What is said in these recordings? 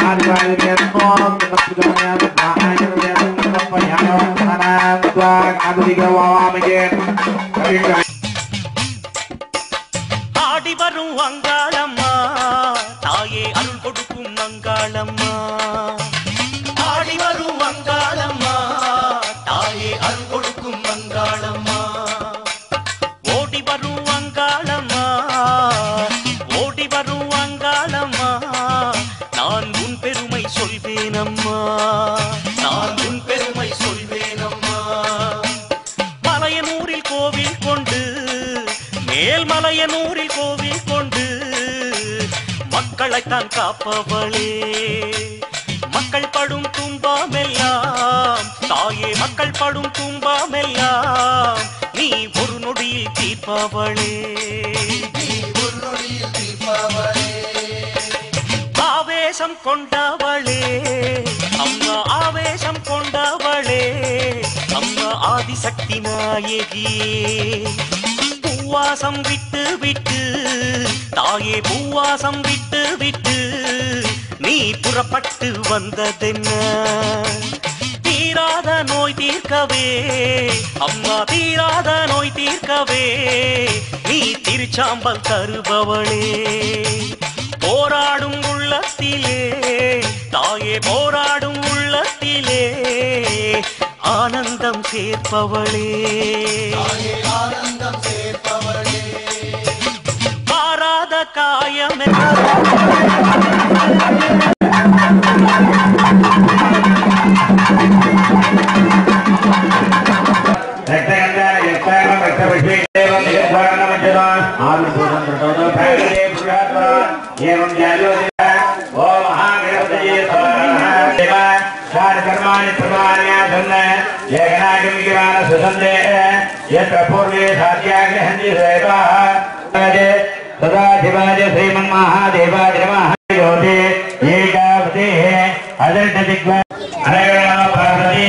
ஆடி வரும் அங்காளம்மா தாயே அருள் கொடுக்கும் மங்காளம்மா ஆடி வரும் அங்காளம்மா தாயே அருள் கொடுக்கும் மங்காளம்மா ஓடி வரும் அங்காளம்மா ஓடி வரும் அங்காளம்மா நான் உன் பெருமை சொல்வேனம்மா நான் உன் பெருமை சொல்வேனம்மா மலையனூரில் கோவில் கொண்டு மேல்மலையனூரில் கோவில் கொண்டு மக்களைத்தான் காப்பவளே மக்கள் படும் துன்பமெல்லாம் தாயே மக்கள் படும் துன்பமெல்லாம் நீ ஒரு நொடியில் தீர்ப்பவளே ஆவேசம் கொண்டவளே அம்மா ஆவேசம் கொண்டவளே அம்மா ஆதிசக்தி நாயகியே பூவாசம் விட்டு விட்டு தாயே பூவாசம் விட்டு விட்டு நீ புறப்பட்டு வந்ததென்ன தீராத நோய் தீர்க்கவே அம்மா தீராத நோய் தீர்க்கவே நீ திருச்சாம்பல் தருபவளே போராடும் உள்ளத்திலே தாயே போராடும் உள்ளத்திலே ஆனந்தம் சேர்ப்பவளே ஆனந்தம் சேர்ப்பவளே மாறாத காயம் सदाशिवाय श्रीमन्महादेवाय नमः ज्योति एकावते अदर्ट दिग्वा अरगणा पार्वती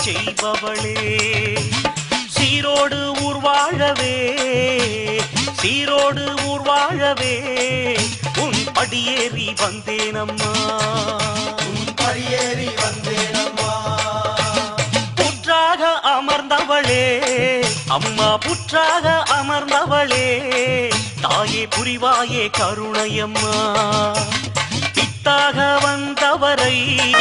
செய்பவளே சீரோடு ஊர் வாழவே சீரோடு ஊர் வாழவே உன் படியேறி வந்தேனம்மா படியேறி வந்தேனம்மா புற்றாக அமர்ந்தவளே அம்மா புற்றாக அமர்ந்தவளே தாயே புரிவாயே கருணையம்மா பித்தாக வந்தவரை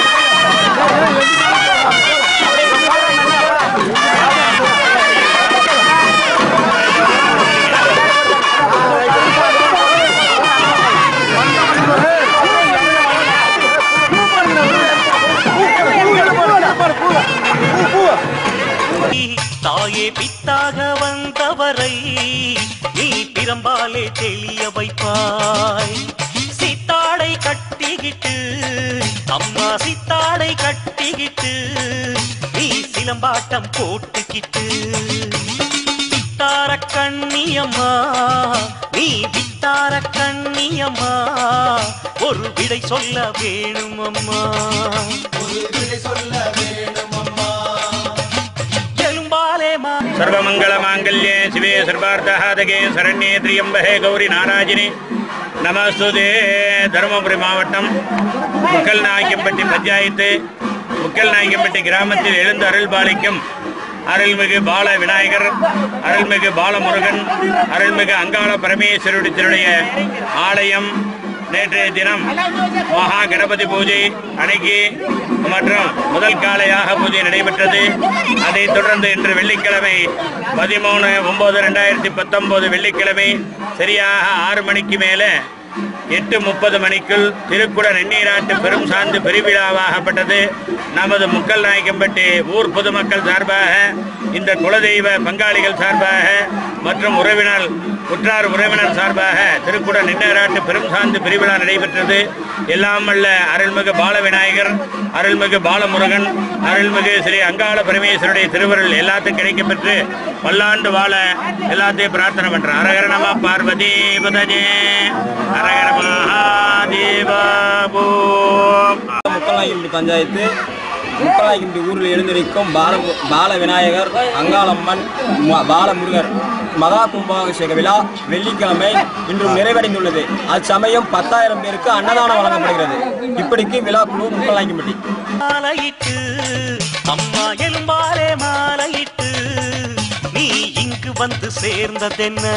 தாயே பித்தாக வந்தவரை நீ பிரம்பாலே தெளிய வைப்பாய் சித்தாடை கட்டிக்கிட்டு அம்மா சித்தாடை கட்டிக்கிட்டு நீ சிலம்பாட்டம் போட்டுக்கிட்டு வித்தார கண்ணியம்மா நீ வித்தார கண்ணியம்மா ஒரு விடை சொல்ல வேணும் அம்மா ஒரு விடை சொல்ல வேணும் அம்மா सर्वमंगल मांगल्ये शिवे सर्वार्थसाधके शरण्ये त्र्यंबके गौरी नारायणी नमस्तुते தருமபுரி மாவட்டம் முக்கல்நாயக்கம்பட்டி பஞ்சாயத்து முக்கல்நாயக்கம்பட்டி கிராமத்தில் எழுந்து அருள்பாலிக்கும் அருள்மிகு பால விநாயகர் அருள்மிகு பாலமுருகன் அருள்மிகு அங்காள பரமேஸ்வருடைய ஆலயம் நேற்றைய தினம் மகா கணபதி பூஜை அன்னைக்கு மற்றும் முதல் கால யாக பூஜை நடைபெற்றது. அதைத் தொடர்ந்து இன்று வெள்ளிக்கிழமை 13/9/2019 வெள்ளிக்கிழமை சரியாக 6 மணிக்கு மேலே 8:30 மணிக்குள் திருக்குட நன்னீராட்டு பெரும் சார்ந்து பெருவிழாவாகப்பட்டது. நமது முக்கல்நாயக்கம்பட்டி ஊர் பொதுமக்கள் சார்பாக இந்த குலதெய்வ பங்காளிகள் சார்பாக மற்றும் உற்றார் உறவினர் சார்பாக திருக்குட நன்னீராட்டு பெரும் சார்ந்து பெருவிழா நடைபெற்றது. எல்லாம் வல்ல அருள்மிகு பால விநாயகர் அருள்மிகு பாலமுருகன் அருள்மிகு ஸ்ரீ அங்காள பரமேஸ்வருடைய திருவருள் எல்லாத்துக்கும் கிடைக்கப்பெற்று பல்லாண்டு வாழ எல்லாத்தையும் பிரார்த்தனை பண்றேன். அரகர நம பார்வதி பதஜே அரகர மகாதேவா முக்கல்நாயக்கம்பட்டி பஞ்சாயத்து முக்கல்நாயக்கம்பட்டி ஊரில் எழுந்திருக்கும் பால விநாயகர் அங்காளம்மன் பாலமுருகர் மகா கும்பாபிஷேக விழா வெள்ளிக்கிழமை இன்றும் நிறைவடைந்துள்ளது. அச்சமயம் 10,000 பேருக்கு அன்னதானம் வழங்கப்படுகிறது. இப்படிக்கு விழா குழு முக்கல்நாயக்கம்பட்டி. மாலையிட்டு அம்மா எலும்பாலே மாலையிட்டு நீ இங்கு வந்து சேர்ந்ததென்ன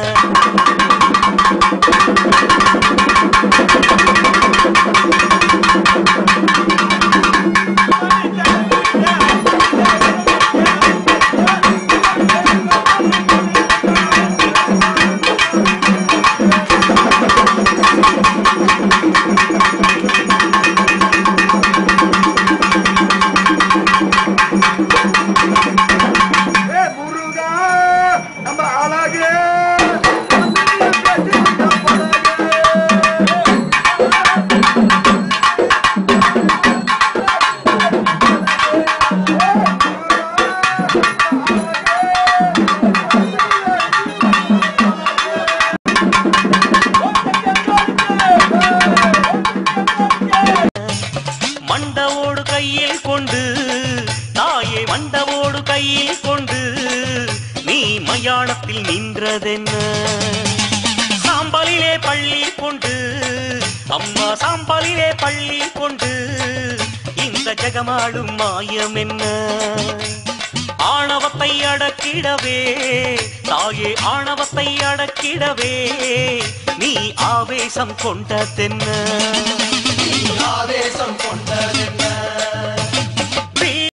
மண்டவோடு கையில் கொண்டு தாயே மண்டவோடு கையில் கொண்டு நீ மயானத்தில் நின்றதென்ன சாம்பலிலே பள்ளி கொண்டு அம்மா சாம்பலிலே பள்ளி கொண்டு இந்த ஜெகமாடும் மாயம் என்ன ஆணவத்தை அடக்கிடவே தாயே ஆணவத்தை அடக்கிடவே நீ ஆவேசம் கொண்டதென்ன